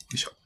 いしょ。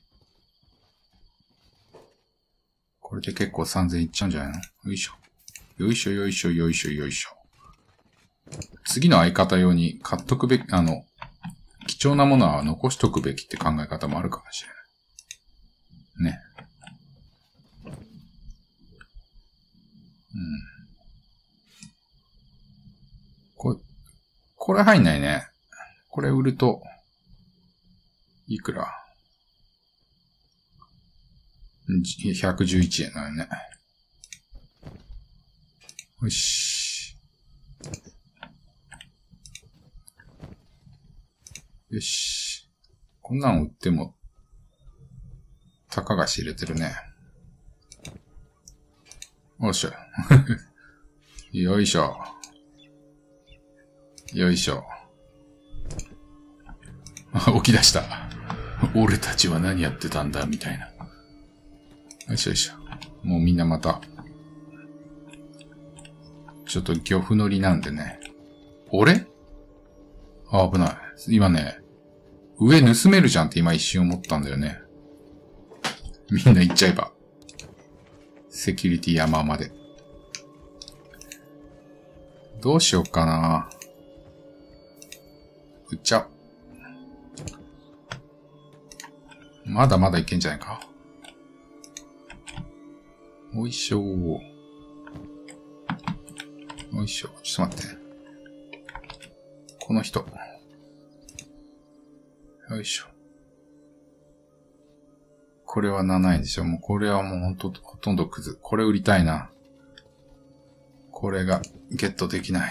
これで結構3000いっちゃうんじゃないの？よいしょ。よいしょよいしょよいしょよいしょ。次の相方用に買っとくべき、貴重なものは残しとくべきって考え方もあるかもしれない。ね。これ入んないね。これ売ると、いくら？ 111 円なのね。よし。よし。こんなん売っても、たかが知れてるね。よいしょ。よいしょ。よいしょ。起き出した。俺たちは何やってたんだみたいな。よいしょよいしょ。もうみんなまた、ちょっと漁夫乗りなんでね。俺？危ない。今ね、上盗めるじゃんって今一瞬思ったんだよね。みんな行っちゃえば。セキュリティ山まで。どうしよっかな。売っちゃう。まだまだいけんじゃないか。おいしょー。おいしょ。ちょっと待って。この人。よいしょ。これは7円でしょ。もうこれはもうほとんどクズ。これ売りたいな。これがゲットできない。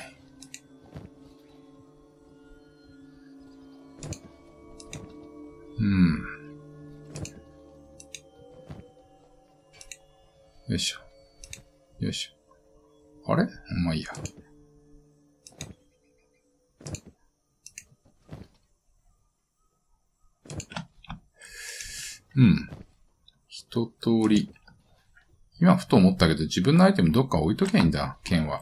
よいしょ。よいしょ。あれ？まあいいや。一通り。今ふと思ったけど自分のアイテムどっか置いときゃいいんだ、剣は。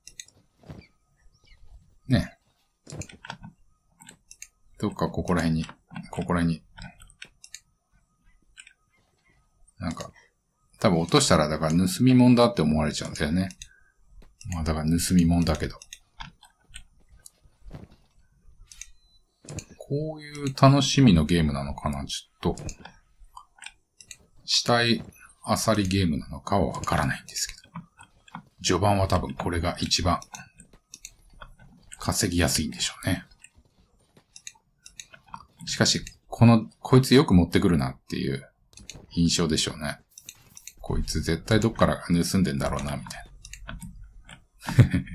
ね。どっかここら辺に。なんか、多分落としたらだから盗み物だって思われちゃうんだよね。まあだから盗み物だけど。こういう楽しみのゲームなのかな、ちょっと。死体あさりゲームなのかはわからないんですけど。序盤は多分これが一番稼ぎやすいんでしょうね。しかし、こいつよく持ってくるなっていう印象でしょうね。こいつ絶対どっから盗んでんだろうな、みたいな。よ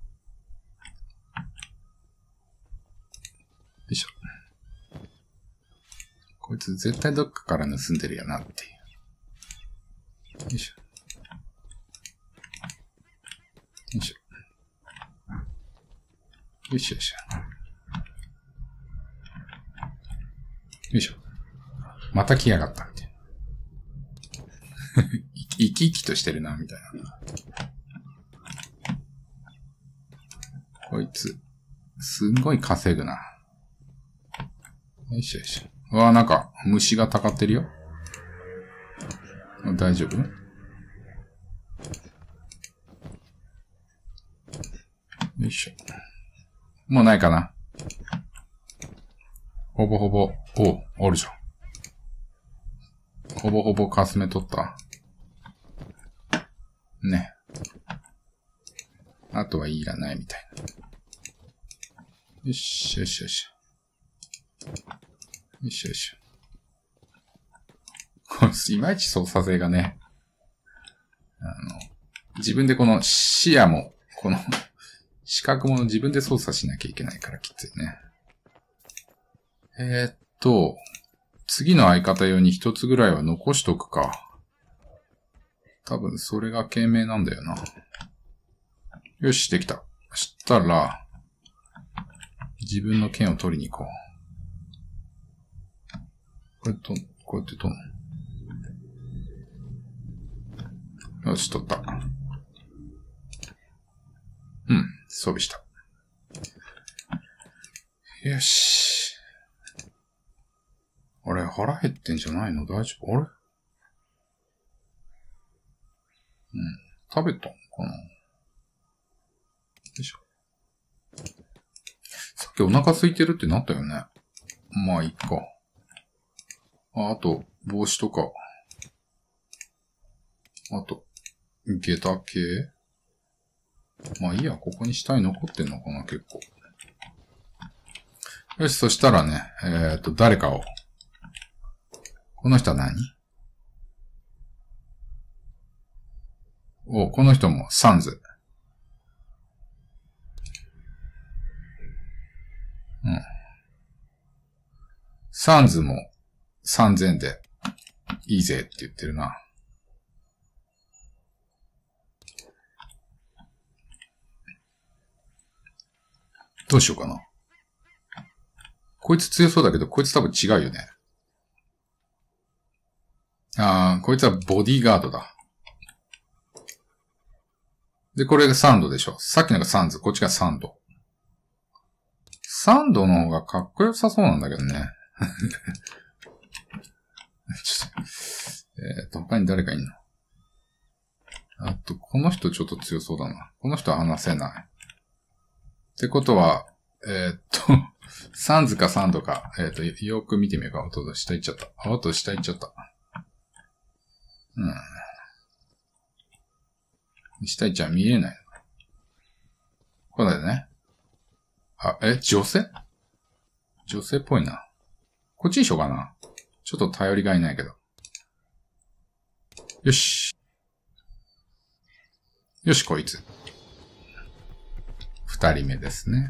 いしょ。こいつ絶対どっかから盗んでるよなっていう。よいしょ。よいしょ。よいしょよいしょ。よいしょ。また来やがったみたいな。生き生きとしてるな、みたいな。こいつ、すんごい稼ぐな。よいしょよいしょ。うわ、なんか、虫がたかってるよ。大丈夫？よいしょ。もうないかな。ほぼほぼ、おるじゃん。ほぼほぼカスメ取った。ね。あとはいらないみたいな。よしよしよし。よしよし。いまいち操作性がね、自分でこの視野も、この視覚も自分で操作しなきゃいけないからきついね。次の相方用に一つぐらいは残しとくか。多分それが賢明なんだよな。よし、できた。そしたら、自分の剣を取りに行こう。こうやって取るの？よし、取った。装備した。よし。俺、 れ腹減ってんじゃないの？大丈夫？あれ？食べたのかな？よいしょ。さっきお腹空いてるってなったよね。まあいいか。あと、帽子とか。あと、下駄系？まあいいや、ここに下に残ってんのかな、結構。よし、そしたらね、誰かを。この人は何？この人もサンズ。サンズも3000でいいぜって言ってるな。どうしようかな。こいつ強そうだけど、こいつ多分違うよね。こいつはボディーガードだ。で、これがサンドでしょ。さっきのがサンズ、こっちがサンド。サンドの方がかっこよさそうなんだけどね。他に誰かいんの？あと、この人ちょっと強そうだな。この人は話せない。ってことは、サンズかサンドか、よく見てみようか。おっと、下行っちゃった。おっと、下行っちゃった。下行っちゃ見えない。これだよね。女性？女性っぽいな。こっちにしようかな。ちょっと頼りがいないけど。よし。よし、こいつ。2人目ですね。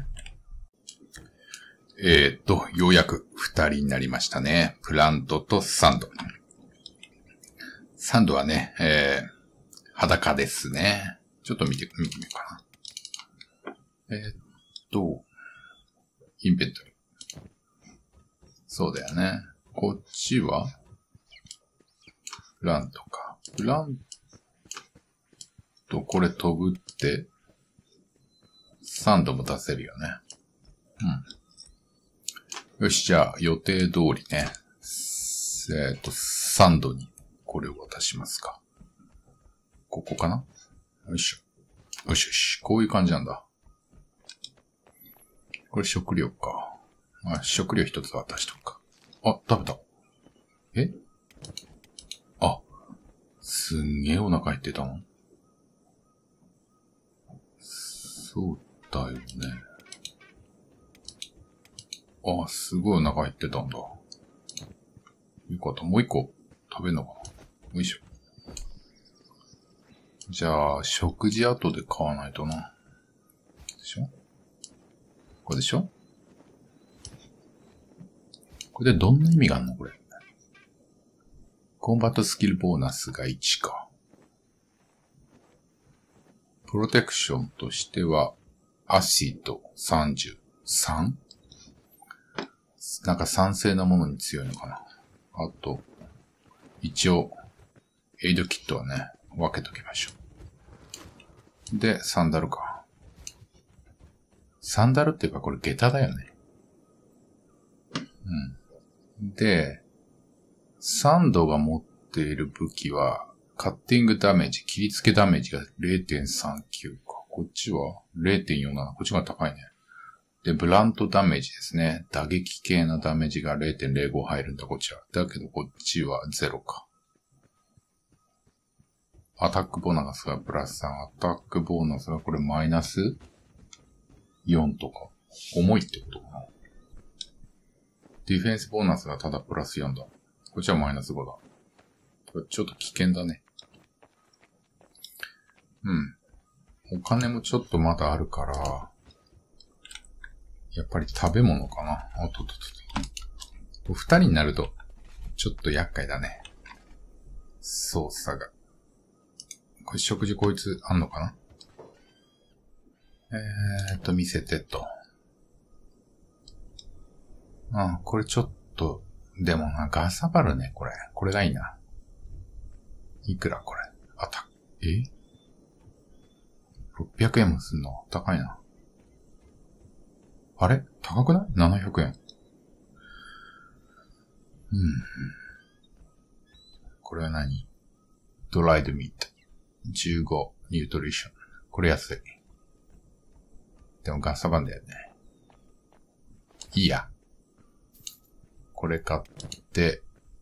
ようやく2人になりましたね。プラントとサンド。サンドはね、裸ですね。ちょっと見てみようかな。インベントリー。そうだよね。こっちはプラントか。プラント、これ飛ぶって、サンドも出せるよね。よし、じゃあ予定通りね。サンドにこれを渡しますか。ここかな？よいしょ。よしよし。こういう感じなんだ。これ食料か。食料一つ渡しとくか。食べた。すんげえお腹減ってたの？そうだよね。すごいお腹減ってたんだ。よかった。もう一個食べんのかな？よいしょ。じゃあ、食事後で買わないとな。でしょ？これでしょ？これでどんな意味があるのこれ。コンバットスキルボーナスが1か。プロテクションとしては、アシド33？なんか酸性なものに強いのかな。あと、一応、エイドキットはね、分けときましょう。で、サンダルか。サンダルっていうかこれ下駄だよね。で、サンドが持っている武器は、カッティングダメージ、切り付けダメージが 0.39 か。こっちは 0.47。こっちが高いね。で、ブラントダメージですね。打撃系のダメージが 0.05 入るんだ、こっちは。だけど、こっちは0か。アタックボーナスがプラス3。アタックボーナスがこれマイナス4とか。重いってことかな。ディフェンスボーナスがただプラス4だ。こっちはマイナス5だ。これちょっと危険だね。お金もちょっとまだあるから、やっぱり食べ物かな。二人になると、ちょっと厄介だね。操作が。これ食事こいつあんのかな？見せてと。これちょっと、でもな、ガサバるね、これ。これがいいな。いくらこれ。600円もすんの？高いな。あれ？高くない？ 700 円。 うん。これは何？ドライドミート。15ニュートリション。これ安い。でもガサバンだよね。いいや。これ買って、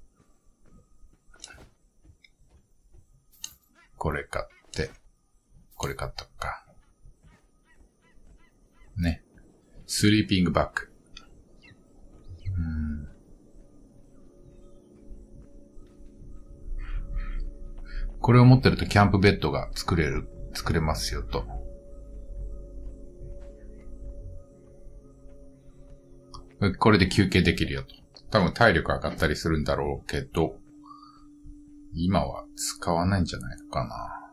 これ買って、これ買っとくか。ね。スリーピングバッグ。これを持ってるとキャンプベッドが作れますよと。これで休憩できるよと。多分体力上がったりするんだろうけど、今は使わないんじゃないのかな。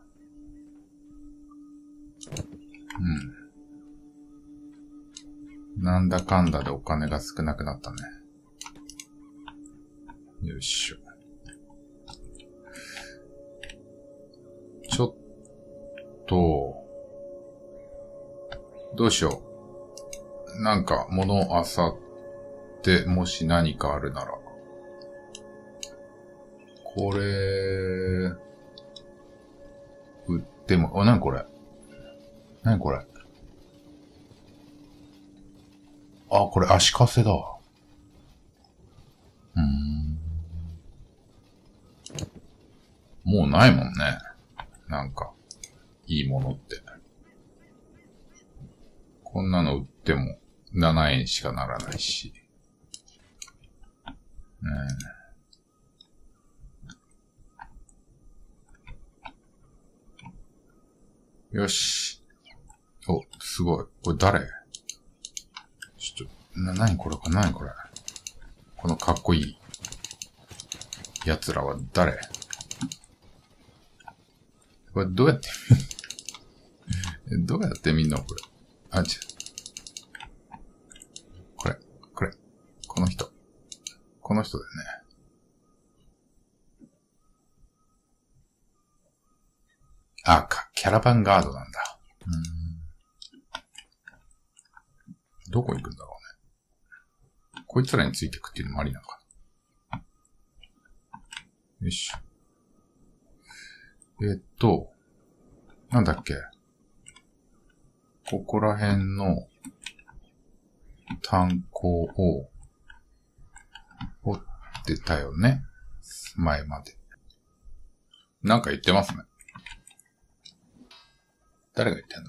なんだかんだでお金が少なくなったね。よいしょ。ちょっと、どうしよう。なんか物を漁ってもし何かあるなら。これ、売っても、なにこれ？なにこれ？あ、これ足かせだわ。もうないもんね。なんか、いいものって。こんなの売っても7円しかならないし。よし。お、すごい。これ誰？ちょっと、なにこれ？なにこれ？このかっこいい奴らは誰？これどうやってどうやって見んのこれ。あ、違う。これ。この人だよね。あ、キャラバンガードなんだ。どこ行くんだろうね。こいつらについてくっていうのもありなのかな。よし。なんだっけ。ここら辺の炭鉱を掘ってたよね。前まで。なんか言ってますね。誰が言ってんの？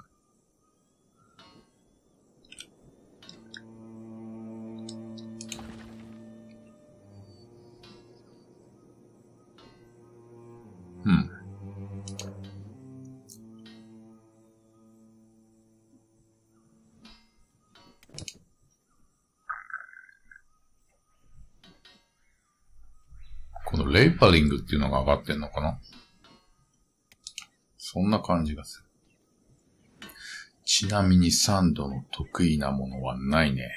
このレイパリングっていうのが上がってんのかな？そんな感じがする。ちなみにサンドの得意なものはないね。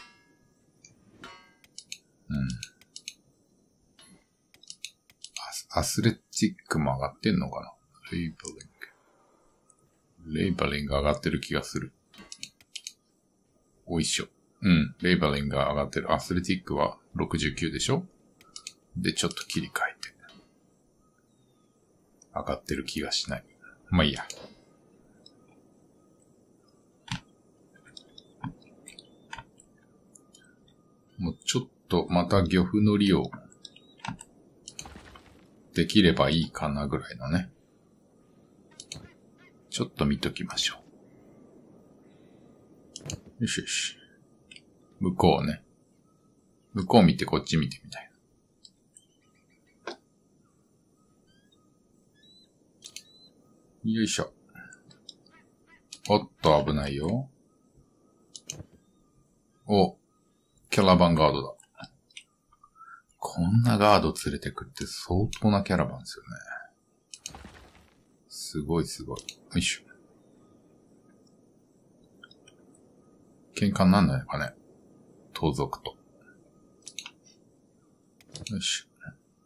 アスレチックも上がってんのかな？レイバリング上がってる気がする。おいしょ。レイバリングが上がってる。アスレティックは69でしょ？で、ちょっと切り替えて。上がってる気がしない。まあいいや。もうちょっとまた漁夫の利をできればいいかなぐらいのね。ちょっと見ときましょう。よしよし。向こうね。向こう見てこっち見てみたいな。よいしょ。おっと危ないよ。お、キャラバンガードだ。こんなガード連れてくって相当なキャラバンですよね。すごいすごい。よいしょ。喧嘩になんないのかね？盗賊と。よいしょ。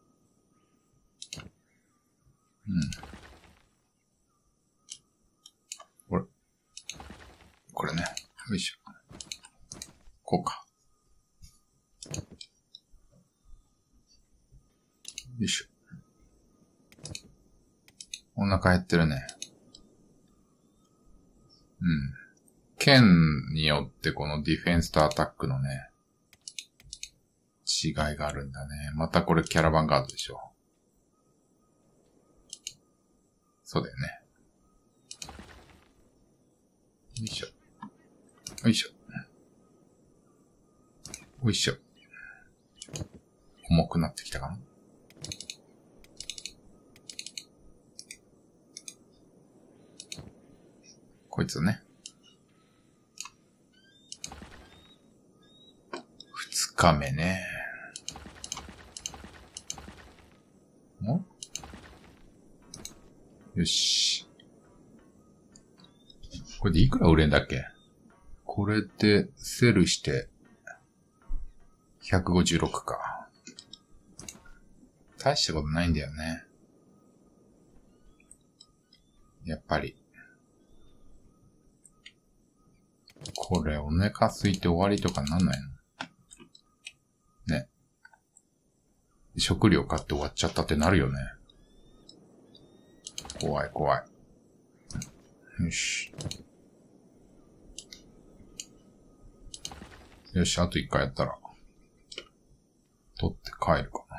これね。よいしょ。こうか。 よいしょ。お腹減ってるね。うん。剣によってこのディフェンスとアタックのね、違いがあるんだね。またこれキャラバンガードでしょ。そうだよね。よいしょ。よいしょ。よいしょ。重くなってきたかな。こいつね。2日目ね。よし。これでいくら売れんだっけ？これでセルして156か。大したことないんだよね。やっぱり。これお腹空いて終わりとかなんないの？ね。食料買って終わっちゃったってなるよね。怖い怖い。よし。よし、あと1回やったら、取って帰るか。